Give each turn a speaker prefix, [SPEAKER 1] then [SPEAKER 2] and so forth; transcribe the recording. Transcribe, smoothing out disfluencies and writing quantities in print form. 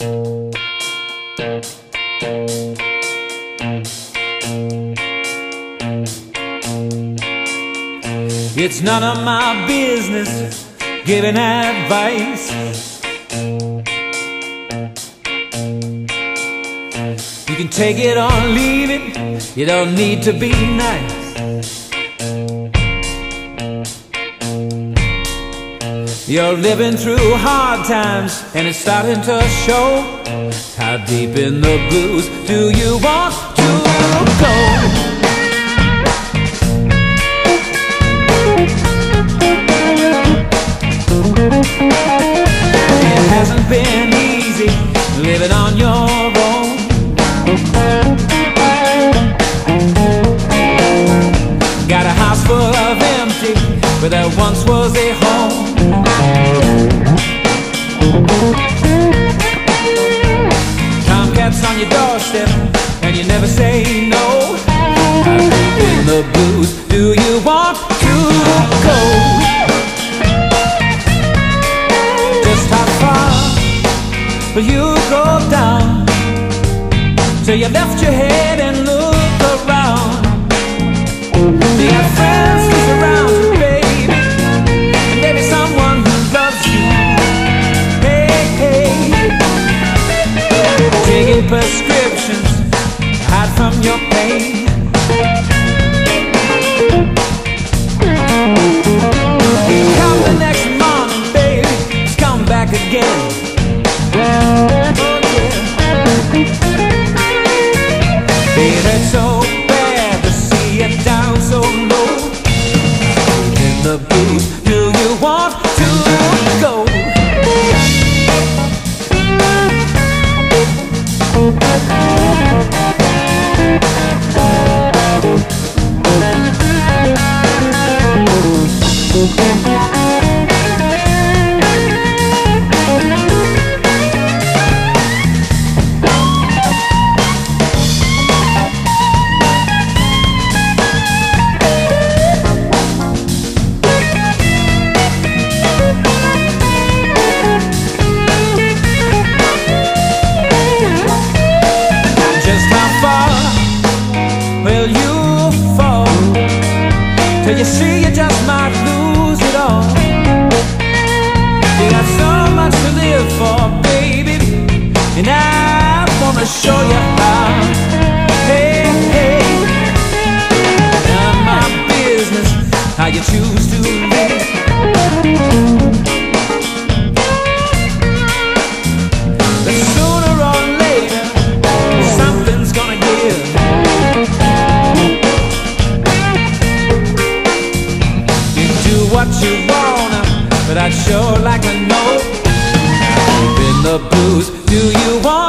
[SPEAKER 1] It's none of my business giving advice. You can take it or leave it, you don't need to be nice. You're living through hard times and it's starting to show. How deep in the blues do you want to go? It hasn't been easy living on your own. Got a house full of empty, but there once was a home. Tomcats on your doorstep, and you never say no. How deep in the blues do you want to go? Just how far will you go down till you left your head and look around? You got friends to surround you, baby, and maybe someone who loves you. Hey, hey, taking prescriptions to hide from your pain. Come the next morning, baby, just come back again. It hurts so bad to see you down so low. In the blues, do you want to go? Will you fall till you see you just might lose it all? You got so much to live for, baby, and I wanna show you how. Hey, hey, none of my business how you choose to live. But sooner or later, something's gonna give. What you wanna, but I'd sure like to know. Deep in the blues, do you want